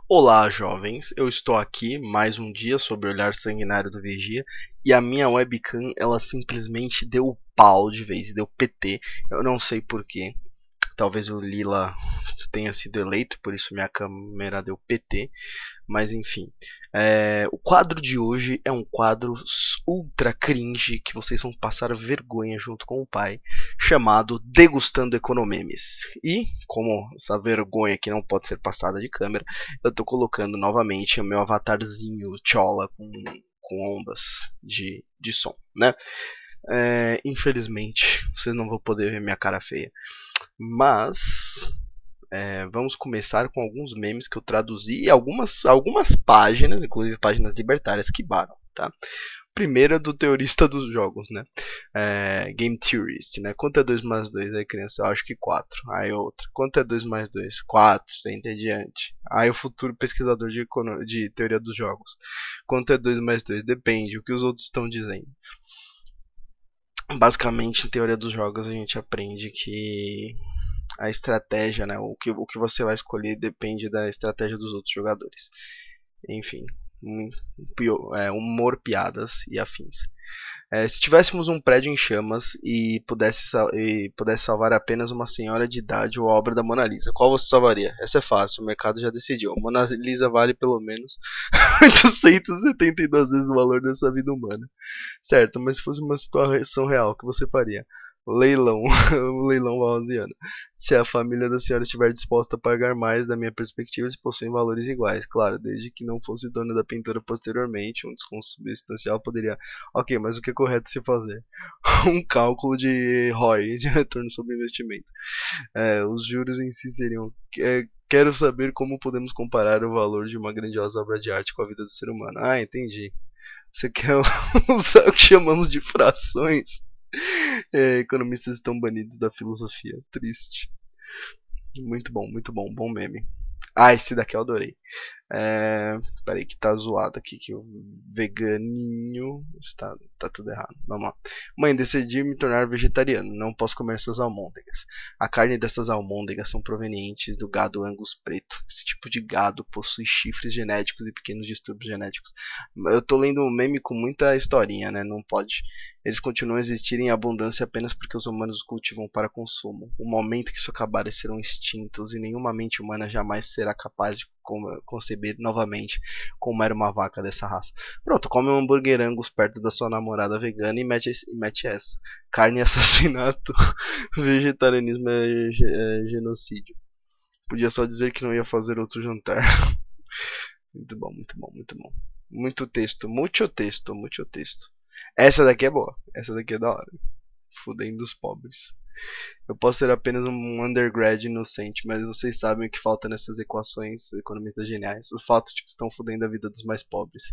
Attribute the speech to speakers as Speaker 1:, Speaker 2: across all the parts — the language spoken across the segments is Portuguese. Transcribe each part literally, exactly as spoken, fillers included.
Speaker 1: Olá, jovens. Eu estou aqui mais um dia sob o olhar sanguinário do vigia e a minha webcam ela simplesmente deu pau de vez, deu P T. Eu não sei porquê. Talvez o Lila tenha sido eleito, por isso minha câmera deu P T. Mas enfim, é, o quadro de hoje é um quadro ultra cringe que vocês vão passar vergonha junto com o pai, chamado Degustando Economemes. E, como essa vergonha que não pode ser passada de câmera, eu estou colocando novamente o meu avatarzinho chola com, com ondas de, de som, né? É, infelizmente, vocês não vão poder ver minha cara feia. Mas é, vamos começar com alguns memes que eu traduzi e algumas, algumas páginas, inclusive páginas libertárias, que baram, tá? Primeiro é do teorista dos jogos, né? É, Game Theorist, né? Quanto é dois mais dois? Aí criança, eu acho que quatro. Aí outra. Quanto é dois mais dois? quatro, sem em diante. Aí o futuro pesquisador de, de teoria dos jogos. Quanto é dois mais dois? Depende, o que os outros estão dizendo. Basicamente, em teoria dos jogos, a gente aprende que a estratégia, né, o, que, o que você vai escolher depende da estratégia dos outros jogadores. Enfim, um, é, humor, piadas e afins. É, se tivéssemos um prédio em chamas e pudesse, e pudesse salvar apenas uma senhora de idade ou a obra da Mona Lisa, qual você salvaria? Essa é fácil, o mercado já decidiu. A Mona Lisa vale pelo menos oitocentas e setenta e duas vezes o valor dessa vida humana. Certo, mas se fosse uma situação real, o que você faria? Leilão, o leilão valosiano. Se a família da senhora estiver disposta a pagar mais, da minha perspectiva, eles possuem valores iguais. Claro, desde que não fosse dono da pintura posteriormente, um desconto substancial poderia. Ok, mas o que é correto se fazer? Um cálculo de R O I, de retorno sobre investimento. É, os juros em si seriam. É, quero saber como podemos comparar o valor de uma grandiosa obra de arte com a vida do ser humano. Ah, entendi. Você quer usar o que chamamos de frações? É, economistas estão banidos da filosofia. Triste. Muito bom, muito bom. Bom meme. Ah, esse daqui eu adorei. É, peraí que tá zoado aqui, que o veganinho está tá tudo errado. Vamos lá. Mãe, decidi me tornar vegetariano. Não posso comer essas almôndegas. A carne dessas almôndegas são provenientes do gado Angus preto. Esse tipo de gado possui chifres genéticos e pequenos distúrbios genéticos. Eu tô lendo um meme com muita historinha, né? Não pode. Eles continuam a existir em abundância apenas porque os humanos os cultivam para consumo. O momento que isso acabar, eles serão extintos e nenhuma mente humana jamais será capaz de conceber novamente como era uma vaca dessa raça. Pronto, come um hambúrguer Angus perto da sua namorada vegana e mete, e mete essa. Carne é assassinato, vegetarianismo é, é genocídio. Podia só dizer que não ia fazer outro jantar. Muito bom, muito bom, muito bom. Muito texto, muito texto, muito texto. Essa daqui é boa, essa daqui é da hora. Fudendo os pobres. Eu posso ser apenas um undergrad inocente, mas vocês sabem o que falta nessas equações economistas geniais. O fato de que estão fudendo a vida dos mais pobres.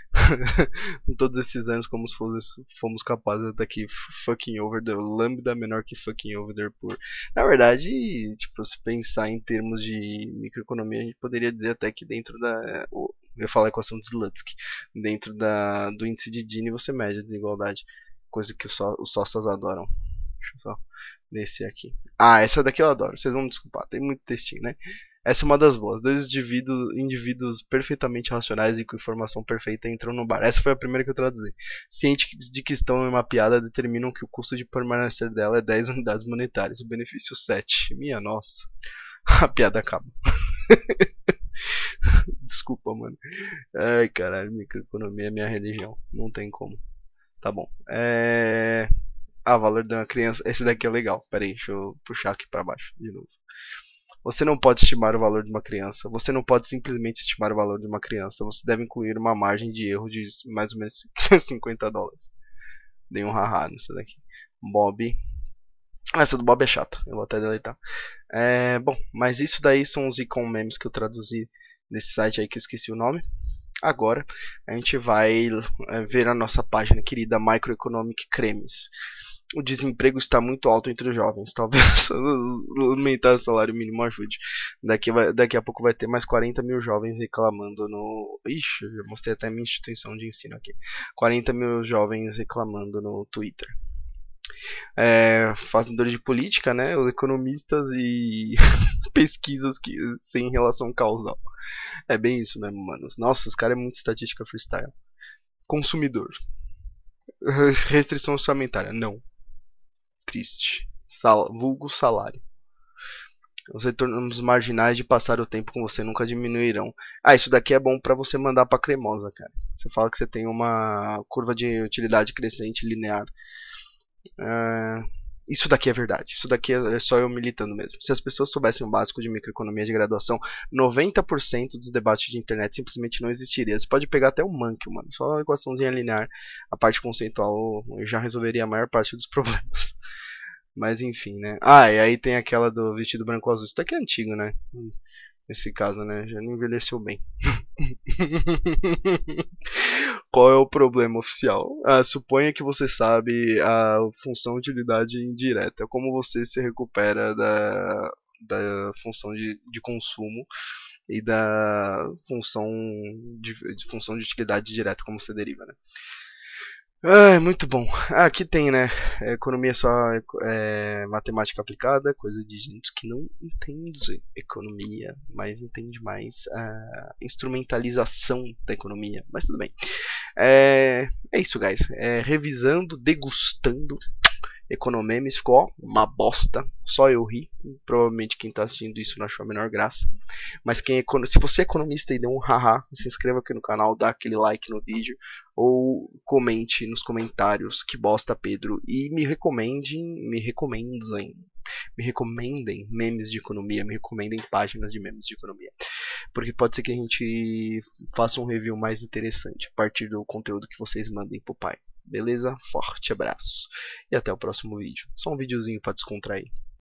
Speaker 1: Em todos esses anos, como se fomos capazes daqui fucking over the lambda menor que fucking over the poor. Na verdade, tipo, se pensar em termos de microeconomia, a gente poderia dizer até que dentro da... Eu ia falar a equação de Slutsky. Dentro da, do índice de Gini você mede a desigualdade. Coisa que os, só, os sócios adoram. Deixa eu só descer aqui. Ah, essa daqui eu adoro. Vocês vão me desculpar, tem muito textinho, né? Essa é uma das boas. Dois indivíduos, indivíduos perfeitamente racionais e com informação perfeita entram no bar. Essa foi a primeira que eu traduzi. Cientes de que estão em uma piada determinam que o custo de permanecer dela é dez unidades monetárias. O benefício sete. Minha nossa. A piada acaba. Desculpa, mano. Ai, caralho, microeconomia é minha religião. Não tem como. Tá bom. É... Ah, valor de uma criança. Esse daqui é legal. Pera aí, deixa eu puxar aqui pra baixo de novo. Você não pode estimar o valor de uma criança. Você não pode simplesmente estimar o valor de uma criança. Você deve incluir uma margem de erro de mais ou menos cinquenta dólares. Dei um haha nisso daqui. Bob. Essa do Bob é chata. Eu vou até deletar. É, bom, mas isso daí são os icon memes que eu traduzi nesse site aí que eu esqueci o nome. Agora a gente vai é, ver a nossa página querida Microeconomic Cremes. O desemprego está muito alto entre os jovens. Talvez aumentar o salário mínimo ajude. Daqui, vai, daqui a pouco vai ter mais quarenta mil jovens reclamando no... Ixi, eu já mostrei até a minha instituição de ensino aqui. quarenta mil jovens reclamando no Twitter. É, fazedores de política, né? Os economistas e pesquisas que, sem relação causal. É bem isso mesmo, mano. Nossa, os caras é muito estatística freestyle. Consumidor. Restrição orçamentária. Não. Triste. Sal, vulgo salário. Os retornos marginais de passar o tempo com você nunca diminuirão. Ah, isso daqui é bom pra você mandar pra cremosa, cara. Você fala que você tem uma curva de utilidade crescente linear. Ah, isso daqui é verdade. Isso daqui é só eu militando mesmo. Se as pessoas soubessem o básico de microeconomia de graduação, noventa por cento dos debates de internet simplesmente não existiria. Você pode pegar até o Mankio, mano. Só a equaçãozinha linear, a parte conceitual já resolveria a maior parte dos problemas. Mas enfim, né? Ah, e aí tem aquela do vestido branco azul. Isso daqui é antigo, né? Nesse caso, né? Já não envelheceu bem. Qual é o problema oficial? Ah, suponha que você sabe a função utilidade indireta. Como você se recupera da, da função de, de consumo e da função de, de função de utilidade direta, como você deriva, né? Ah, muito bom. Ah, aqui tem, né? É, economia é só é, matemática aplicada, coisa de gente que não entende economia, mas entende mais a instrumentalização da economia. Mas tudo bem. É, é isso, guys. É, revisando, degustando Economemes, ficou uma bosta. Só eu ri. Provavelmente quem está assistindo isso não achou a menor graça. Mas quem é, se você é economista e deu um haha, se inscreva aqui no canal, dá aquele like no vídeo. Ou comente nos comentários que bosta, Pedro. E me recomendem, me recomendem, me recomendem memes de economia, me recomendem páginas de memes de economia. Porque pode ser que a gente faça um review mais interessante a partir do conteúdo que vocês mandem pro pai. Beleza? Forte abraço. E até o próximo vídeo. Só um videozinho para descontrair.